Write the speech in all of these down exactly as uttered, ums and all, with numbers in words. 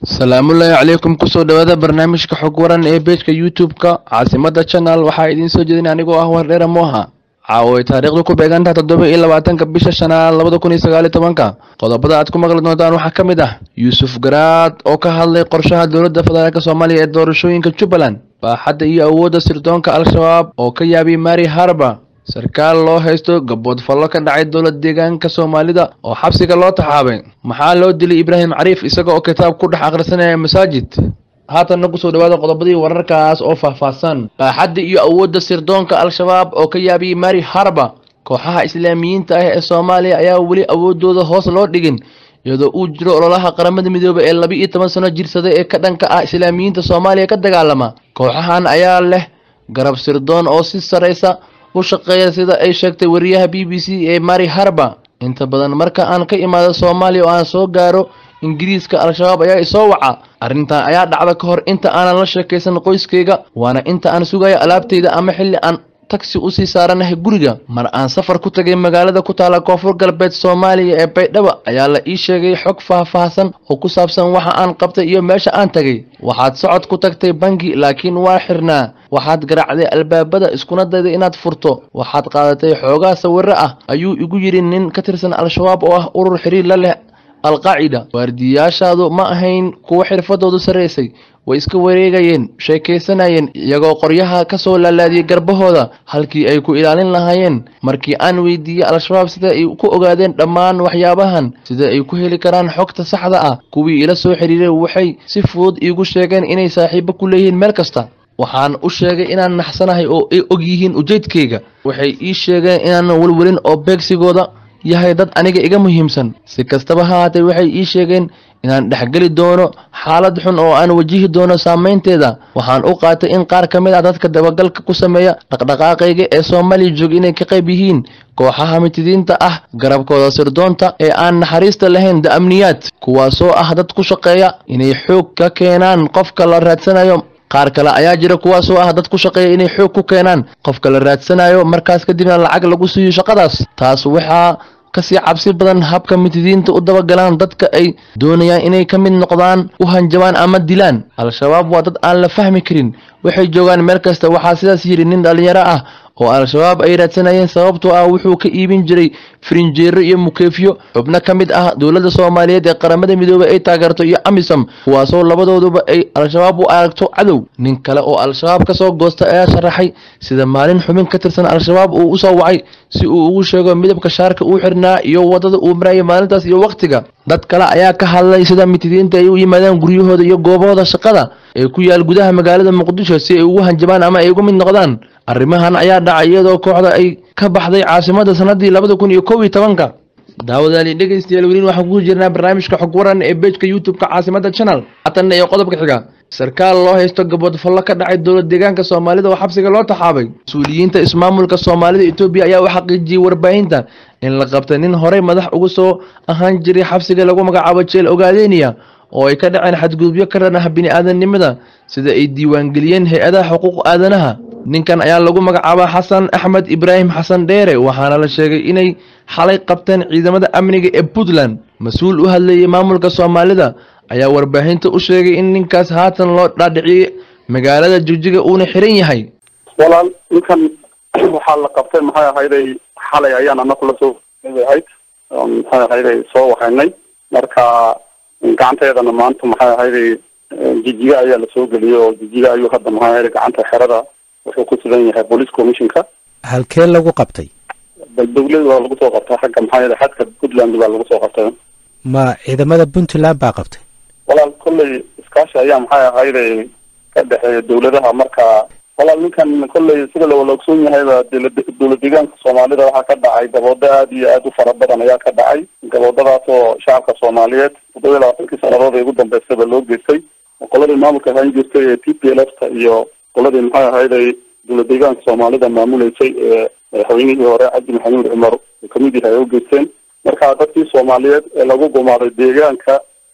السلام الله عليكم كسو دوادا برنامجka xog waran ee page-ka YouTube-ka caasimada channel waxa idin soo jeedin anigoo ah Wareera Moha caaway taariikhdu ku beegantahay toddoba iyo labaatanka bisha shanaad labada kun iyo sagaal iyo tobanka qodobada aad ku maqli doontaan waxa kamid ah Yuusuf Garaad oo ka hadlay qorshaha dowladda federaalka Soomaaliya ee doorashooyinka Jubbaland baaxadda iyo awoodda sirdoonka Al-Shabaab oo ka yaabay Mari Harba sarkaal loo haysto gabadh fallo ka dhacay dowlad deegaanka Soomaalida oo xabsiga loo taxaabay maxaa loo dilay Ibrahim Cariif isaga oo kitaab ku dhex akhrisanaya masaajid haatan nagu soo dhawaada qodobadii wararkaas oo faahfaahsan baaxadda iyo awoodda sirdoonka Al-Shabaab oo ka yaabay Mari Harba kooxaha Islaamiyiinta ah ee Soomaaliya ayaa wali awoodooda hoos loo dhigin iyadoo uu jiro ololaha qaramada midoobay ee laba iyo toban sano jirsaday ee ka dhanka ah Islaamiyiinta Soomaaliya ka dagaalama kooxahan ayaa leh garab sirdoon oo si sareysa u shaqeeya sida ay sheegtay wariyaha B B C ee Mari Harba inta badan marka aan ka imaado Soomaaliya oo aan soo gaaro Ingiriiska Al-Shabaab ayaa isoo waca arrintan ayaa dhacda ka hor inta aan la sheekaysan qoyskayga waana inta aan sugayo alaabtayda ama xilli aan taxi u sii saaranahay guriga mar aan safar ku tagay magaalada ku taala koonfur galbeed Soomaaliya ee Baydhabo ayaa la ii sheegay xog faahfaahsan oo ku saabsan waxa aan qabtay iyo meesha aan tagay waxaad socod ku tagtay bangi laakiin waa xirnaa waxaad garaacday albaabada iskuna dayday inaad furto waxaad qaadatay xoogaa sawirro ah ayuu igu yiri nin ka tirsan Al-Shabaab oo ah urur xiriir la leh Al-Qaacida waardiyaashaadu ma ahayn kuwa xirfadoodu sareysay way iska wareegayeen sheekaysanayeen iyagoo qoryaha ka soo laalaadiyay garbahooda halkii ay ku ilaalin lahaayeen markii aan weydiiyay Al-Shabaab sida ay ku ogaadeen dhammaan waxyaabahan sida ay ku heli karaan xogta saxda ah kuwii ila soo xiriiray waxay si fudud iigu sheegeen inay saaxiibo ku leeyihiin meel kasta waxaan u sheegay inaan naxsanahay oo ay og yihiin ujeedkayga waxay ii sheegeen inaan walwalin oo beegsigooda yahay dad aniga iga muhiimsan si kastaba ha ahaatee waxay ii sheegeen inaan dhexgali doono xaalad xun oo aan wajihi doono saameynteeda waxaan u qaatay in qaar ka mid ah dadka dabagalka ku sameeya dhaqdhaqaaqayga ee Soomaaliya joog inay ka qayb yihiin kooxaha mitidiinta ah garabkooda sirdoonta ee aan naxariista lahayn amniyaad kuwaasoo ah dad ku shaqeeya inay xoog ka keenaan qofka la raadsanayo qaar kale ayaa jira kuwaasoo ah dad ku shaqeeya inay xoog ku keenaan qofka la raadsanayo markaas kadibna lacag lagu siiyo shaqadaas taas waxaa kasii cabsi badan habka mitidiinta u dabagalaan dadka ay doonayaan inay ka mid noqdaan u hanjabaan ama dilaan Al-Shabaab waa dad aan la fahmi karin waxay joogaan meel kasta waxaa sidaas yiri nin dhalinyaro ah oo Al-Shabaab ay raadsanayeen sababtoo ah wuxuu ka iibin jiray frinjeero iyo mukeefyo xubno ka mid ah dowladda Soomaaliyeed ee qaramada midoobay ay taageerto iyo AMISOM kuwaasoo labadooduba ay Al-Shabaab u aragto cadow nin kale oo Al-Shabaab ka soo goosta ayaa sharaxay sida maalin xubin ka tirsan Al-Shabaab uu u soo wacay si uu ugu sheego midabka shaarka uu xirnaa iyo wadada uu maray maalintaas iyo waqtiga dad kale ayaa ka hadlay sida mitidiinta ay u yimaadaan guryahooda iyo goobahooda shaqada ee ku yaal gudaha magaalada Muqdisho si ay ugu hanjabaan ama ay ugu mid noqdaan arrimahan ayaa dhacay iyadoo kooxda ay ka baxday caasimada sanadii laba kun iyo kow iyo tobanka daawadayaal dhageystayaal waliin waxa ku jirnaa barnaamijka xog waran ee page-ka YouTube-ka caasimada channel hatan iyo qodobka xiga sarkaal loo haysto gabadh fallo ka dhacay dowlad deegaanka Soomaalida oo xabsiga loo taxaabay mas'uuliyiinta ismaamulka Soomaalida Itoobiya ayaa waxa xaqiijiyay warbaahinta in la qabtay nin hore madax ugu soo ahaan jiray xabsiga lagu magacaabo Jeel Ogaadeniya oo ay ka dhaceen xadgudubyo ka dhan ah bini'aadanimada sida ay diiwaan geliyeen hay'adaha xuquuq aadanaha ninkan ayaa lagu magacaabaa Xasan Axmed Ibrahim Xasan Dheere waxaana la sheegay inay xalay qabteen ciidamada amniga ee Puntland mas'uul u hadlayay maamulka Soomaalida ayaa warbaahinta u sheegay in ninkaas haatan loo dhaadhiciyay magaalada Jigjiga uuna xiran yahay walaal ninkan waxa la qabtay maxay ahaydey xalay ayaan anagu la soo leeyahay maxay ahaydey soo waxaynay marka gacanteedana maanta maxay ahaydey Jigjiga ayaa la soo geliyay oo Jigjiga ayuu hadda maxay ahaydey gacanta xerada wuxuu ku sugan yahay police commissionka halkee lagu qabtay dawladda waa lagu soo qabtay xagga maxay ahaydey xadka Puntland baa lagu soo qabtay ma ciidamada Puntland baa qabtay walaal kullay iskaashi ayaa maxay ahaydey ka dhaxeeya dawladaha marka walaal ninkan kullay sida la wada ogsoon yahay dowlad deegaanka Soomaalida waxa ka dhacay gabadho aad iyo aad u fara badan ayaa ka dhacay gabadhadaas oo shacabka Soomaaliyeed toddoba iyo labaatan sanadood ugu dambeysay loo geystay qoladii maamulka hayn jirtay ee T P L F iyo qoladii maxay ahaydey dowlad deegaanka Soomaalida maamuleysay ee haweenihii hore Cabdi Maxamuud Cumar kamid yahay oo geysteen marka dadkii Soomaaliyeed ee lagu gumaaday deegaanka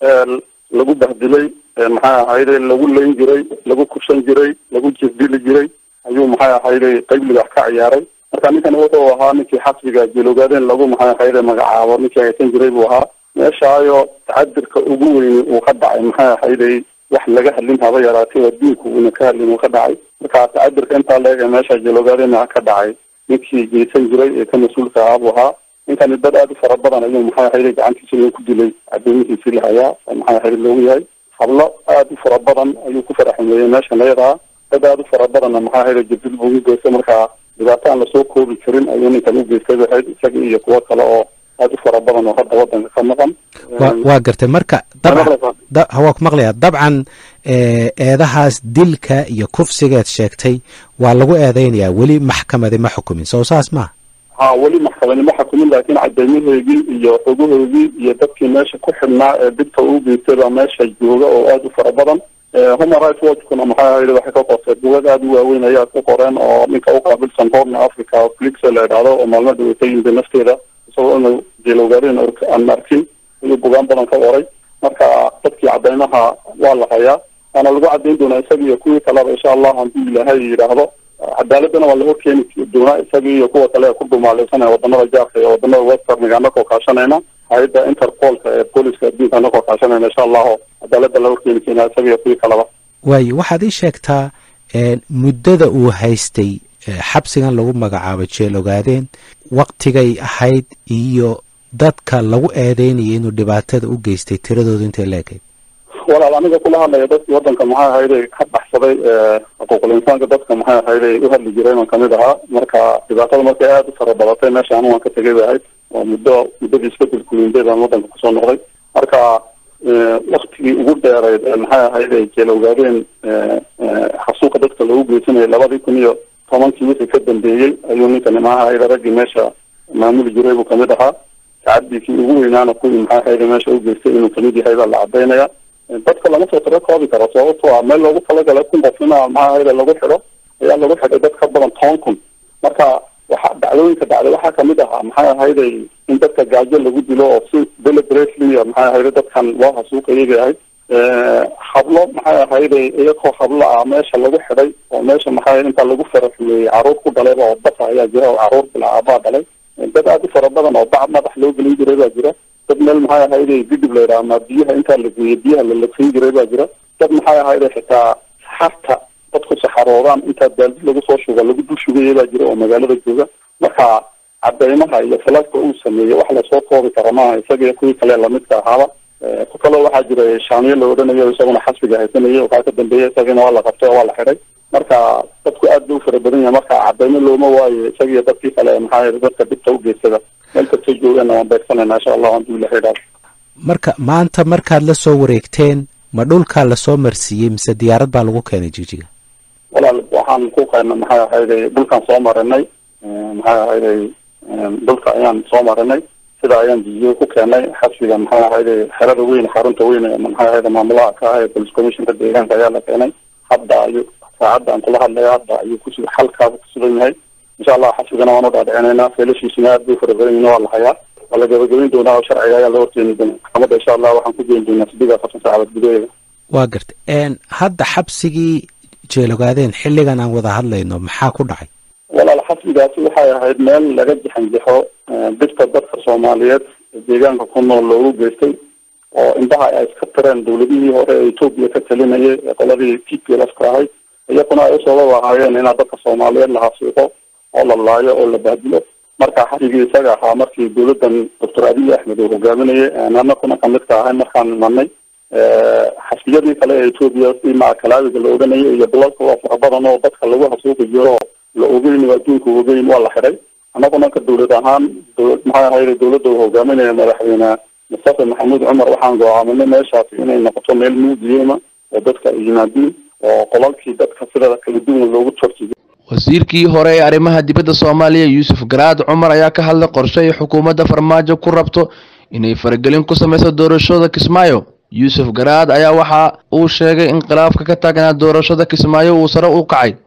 lagu bahdilay maxay ahaydey lagu leyn jiray lagu kushan jiray lagu jibdili jiray ayuu maxay ahaydey qayb libax ka ciyaaray marka ninkan wuxuu ahaa ninkii xasbiga Jeel Ogaadeen lagu maxay ahaydey magacaabo ninkii haysan jiray buu ahaa meeshaayo tacadirka ugu weyn uu ka dhacay maxay ahayday wax laga hadlin haba yaraatay adduunku uuna ka hadlin uu ka dhacay marka tacadirka intaa leega meesha Jeel-Ogaadeen ka dhacay ninkii geysan jiray ee ka mas'uulka ahaa intan dad aad u fara badan ayuu maxay ahayday gacantiisa ku dilay cadoomihiisa lahayaa maxay ahayday loogu yahay hablo aad u fara badan ayuu ku faraxmeeyay meesha leeyahay dad aad u fara badan maxay ahayday jidil buu geystay marka dibaataan la soo koobi karin ayuu ninkan u geystay isaga iyo kuwa kale oo aad u fara badan oo hadda wadanka ka maqan waa gartay marka dabcan hawa ku maqlaya dabcan eedahaas dilka iyo kufsigeed sheegtay waa lagu eedeynayaa weli maxkamada ma xukumin soo saas ma ha weli maxkamada ma xukumin laakiin cadeymahoodii iyo xogahoodii iyo dadkii meesha ku xidhnaa ee dibta u geystay baa meesha jooga oo aad u fara badan Human Rights Watch kuna maxay ahayd waxay ka qortay buugag aad u waaweyn ayaa ku qoreen oo ninka u qaabilsan Horn Africa Flix la yiraahdo oo maalmada uu tayin nafteeda soo inuu Jeel-Ogaadeen aan arkin iyo buugaan badan ka qoray marka dadkii cadeymaha waa la hayaa ana lagu cadeyn doonaa isaga iyo kuwii kale insha Allah haddii Ilaahay yiraahdo cadaaladana waa la horkeeni doonaa isaga iyo kuwa kale ku dhumaalaysan wadamada jaarka iyo wadamada Western anagoo kaashanayna hay'adda Interpol-ka ee booliska adduunka anagoo kaashanayna insha Allah cadaaladda la horkeeni doonaa isaga iyo kuwii kale way waxaad ii sheegtaa muddada uu haystay xabsigan lagu magacaabo Jeel-Ogaadeen waqtigay ahayd iyo dadka lagu eedeynayay inuu dhibaatada u geystay tiradooda intee leeyahay walaal aniga kula hadlaya dadkii wadanka maxay ahayd ka baxsaday xuquuqul insaanka dadka maxay ahayd u hadli jireen oo kamid ahaa marka dhibaatada markay aad u fara badatay meesha aan ka tagay ahayd oo muddo muddadii isbedelku weyndeed aan wadanka kusoo noqday marka waqtigii ugu dheereed maxay ahayd Jeel-Ogaadeen xasuuqa dadka lagu geysanayay labadii kun iyo tobankii wixii ka dambeeyay ayuu ninkan maxay ahayd raggii meesha maamuli jiray buu kamid ahaa tacadikii ugu weynaana kuwii maxay ahayd meesha u geystay inuu kamid yahay baa la cadeynaya dadka lama soo tiro koobi karo sababtoo ah meel loogu talagalay kun qofna maxay ahayd lagu xidho ayaa lagu xidhay dad ka badan toban kun marka waxa dhacdooyinka dhacday waxaa kamid ahaa maxay ahayd in dadka gaajo lagu dilo oo si deliberately maxay ahayd dadkan loo xasuuqayay ahayd hablo maxay ahayd iyagoo hablo ah meesha lagu xidhay oo meesha maxay inta lagu faraxiyay caruur ku dhalay oo bata ayaa jira oo caruur bilaaba dhalay dad aad u fara badan oo bacad madax loo gelin jiray baa jira dad meel maxay ahayd gidib leeyahay ama biyaha inta la geeyay biyaha la lafin jiray baa jira dad maxay ahayd xitaa saxarta dadku saxaroodaan inta daaldi lagu soo shugo lagu dul shugayay baa jira oo magaalada jooga marka cadeymaha iyo falaaska uu sameeyay wax la soo koobi karo ma isaga kuwii kale la midka ahaa ku kale waxaa jira shaamiye la odhanayo isaguna xasbiga haysanayay oo ka dambeeyay isagana waa la qabtay waa la xidhay marka dadku aad u fara badan yahay marka cadeymo looma waayo isaga iyo dadkii kale maxay dadka dibta u geysada meel kasta joogana waan beegsanayna insha Allah haddii la xidhaa marka maanta markaad la soo wareegteen ma dhulka la soo marsiiyay mise diyaarad baa lagu keenay jijiga walaal waxaan ku qaynaa maxay ahayd dhulkan soo marinay maxay ahayd dhulka ayaan soo marinay sida ayaan jijiga ku keenay xabsiga maxay ahayd xerada weyn xarunta weyn maxay ahayd maamulaha ka ah police commissionka deegaanka ayaa la keenay hadda ayuu saacadda aan kula hadlay hadda ayuu ku soo xalkaaba ku sugan yahay insha Allah xabsigana waan u dhaadhicinaynaa feelashiisina aad buu fara badan yahay waa la hayaa wala gabagabin doonaa oo sharciga ayaa loo horteeni doonaa maxkamadda insha Allah waxaan ku geyn doonaa sidii afartan saacadood gudaheeda waa gartay een hadda xabsigii Jeel-Ogaadeen xilligan aan wada hadlayno maxaa ku dhacay walaal xabsigaasi waxay ahayd meel laga jaxanjaxo dadka dadka Soomaaliyeed deegaanka ku nool loogu geystay oo intaha ay iska tireen dawladihii hore ee Itoobiya ka talinayay qoladii T P L F ka ahayd iyaguna ay soo waahayeen in dadka Soomaaliyeed la xasuuqo oo la laayo oo la baadilo marka xabsigii isaga ahaa markii dawladdan Doctor Abiy Ahmed uu hogaaminayay anana kuna kamid ka ahay markaan marnay xabsiyadii kale ee Itoobiya si ma kalaadiga loo odanayay iyo dalka oo fara badan oo dadka lagu xasuuqi jiro la ogeyn adduunka ogeyn waa la xiray anaguna ka dawlad ahaan dawlad maxay ahayd dawladda uu hogaaminayay madaxweyne Mustafa Maxamuud Cumar waxaan go'aaminay meeshaas inay noqoto meel muudiyema oo dadka yimaadeen oo qolalkii dadka sida kala duwan loogu tortiyo wasiirkii hore ee arrimaha dibadda Soomaaliya Yuusuf Garaad Cumar ayaa ka hadlay qorshe ay xukuumadda Farmaajo ku rabto inay faragelin ku sameyso doorashada Kismaayo Yuusuf Garaad ayaa waxa uu sheegay in khilaafka ka taagnaa doorashada Kismaayo uu sare u kacay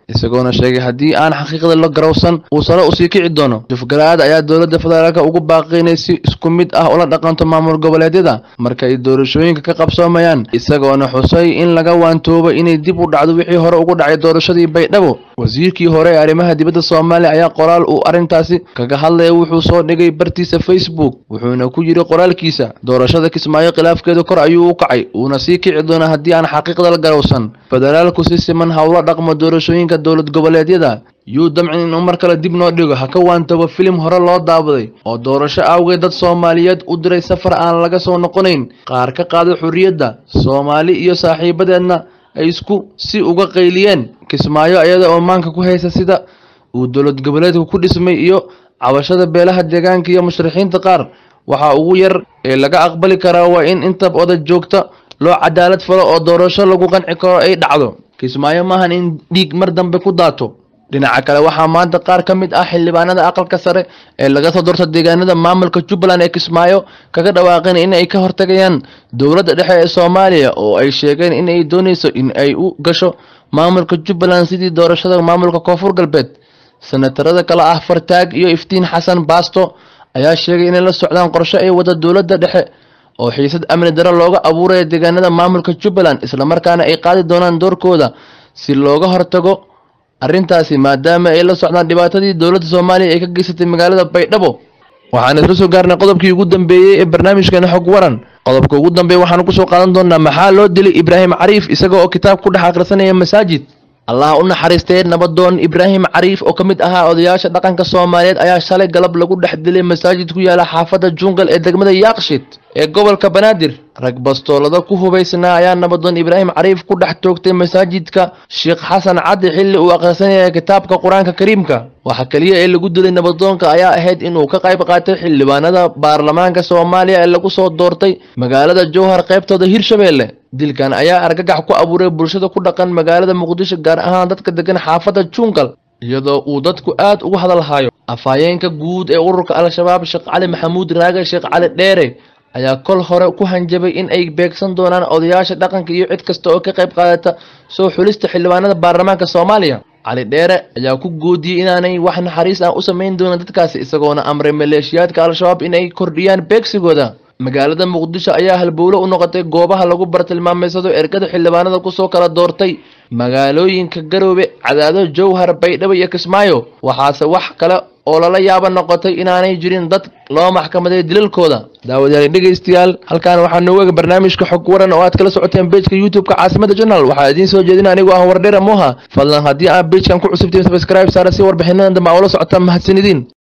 isagoona sheegay haddii aan xaqiiqada la garowsan uu sare usii kici doono. Yuusuf Garaad ayaa dowladda federaalka ugu baaqay inay si isku mid ah ula dhaqanto maamul goboleedyada marka ay doorashooyinka ka qabsoomayaan, isagoona xusay in laga waantoobo inay dib u dhacdo wixii hore ugu dhacay doorashadii Baydhabo. Wasiirkii hore ee arrimaha dibadda Soomaaliya ayaa qoraal uu arrintaasi kaga hadlay wuxuu soo dhigay bartiisa Facebook, wuxuuna ku yiri qoraalkiisa doorashada Kismaayo khilaafkeedu kor ayuu u kacay uuna sii kici doona haddii aan xaqiiqada la garowsan. Federaalku si siman hawlo dhaqmo doorashooyinka dowlad goboleedyada yuu damcin inuu mar kale dib noo dhigo ha ka waantoobo filim hore loo daawaday oo doorasho awgeed dad Soomaaliyeed u diray safar aan laga soo noqonayn, qaar ka qaaday xurriyadda Soomaali iyo saaxiibadeedna ay isku si uga qayliyeen Kismaayo iyada oo maanka ku haysa sida uu dowlad goboleedku ku dhismay iyo cabashada beelaha deegaanka iyo musharaxiinta qaar. Waxa ugu yar ee laga aqbali karaa waa in inta oday joogta loo cadaalad falo oo doorasho lagu qanci karo ay dhacdo. Kismaayo maahan in dhiig mar dambe ku daato. dhinaca kale waxaa maanta qaar ka mid ah xildhibaanada aqalka sare ee laga soo doortay deegaanada maamulka Jubbaland ee Kismaayo kaga dhawaaqeen in ay ka hortagayaan dowladda dhexe ee Soomaaliya oo ay sheegeen in ay doonayso in ay u gasho maamulka Jubbaland sidii doorashada maamulka Koonfur Galbeed. Senatarada kala ah Fartaag iyo Iftiin Xasan Baasto ayaa sheegay in la socdaan qorshe ay wada dowladda dhexe oo xiisad amni darro looga abuuray deegaanada maamulka Jubbaland isla markaana ay qaadi doonaan doorkooda si looga hortago arrintaasi maadaama ay la socdaan dhibaatadii dowladda Soomaaliya ay ka geysatay magaalada Baydhabo. waxaan isla soo gaarnay qodobkii ugu dambeeyay ee barnaamijkan xog waran. qodobka ugu dambeeya waxaan ku soo qaadan doonaa maxaa loo dilay Ibraahim Cariif isaga oo kitaab ku dhex akhrisanaya masaajid. Allah u naxariistay nabadoon Ibraahim Cariif oo kamid ahaa odayaasha dhaqanka Soomaaliyeed ayaa shalay galab lagu dhex dilay masaajid ku yaala xaafadda Jungle ee degmada Yaaqshiid ee gobolka Banaadir. rag bastoolada ku hubaysnaa ayaa nabadoon Ibraahim Cariif ku dhex toogtay masaajidka Sheekh Xasan Cadi xilli uu akhrisanayay kitaabka Quraanka Kariimka. waxa kaliya ee lagu dilay nabadoonka ayaa ahayd inuu ka qayb qaatay xildhibaanada baarlamaanka Soomaaliya ee lagu soo doortay magaalada Jowhar qaybtooda Hirshabeelle. dilkan ayaa argagax ku abuuray bulshada ku dhaqan magaalada Muqdisho gaar ahaan dadka degan xaafadda Jungle iyadoo uu dadku aad ugu hadalhayo. afhayeenka guud ee ururka Al-Shabaab Sheekh Cali Maxamuud Raage Sheekh Cali Dheere ayaa kol hore ku hanjabay in ay beegsan doonaan odayaasha dhaqanka iyo cid kasta oo ka qayb qaadata soo xulista xildhibaanada baarlamaanka Soomaaliya. Cali Dheere ayaa ku goodiyay inaanay wax naxariis ah u sameyn doonin dadkaasi isagoona amray maleeshiyaadka Al-Shabaab in ay kordhiyaan beegsigooda. magaalada Muqdisho ayaa halbowle u noqotay goobaha lagu bartilmaameedsado ergada xildhibaanada ku soo kala doortay magaalooyinka Garowe, Cadaado, Jowhar, Baydhabo iyo Kismaayo. waxaase wax kale oo lala yaabo noqotay inaanay jirin dad loo maxkamaday dilalkooda. daawadayaal dhegeystayaal halkaan waxaa noogu eeg barnaamijka xog waran oo aad kala socoteen page-ka YouTube-ka Caasimada Channel. waxaa idiin soo jeedin anigoo ah Wardheera Moha. fadlan haddii aad page-kan ku cusubtiin subscribe saara si warbixinadan dambe ula socotaan mahadsanidin.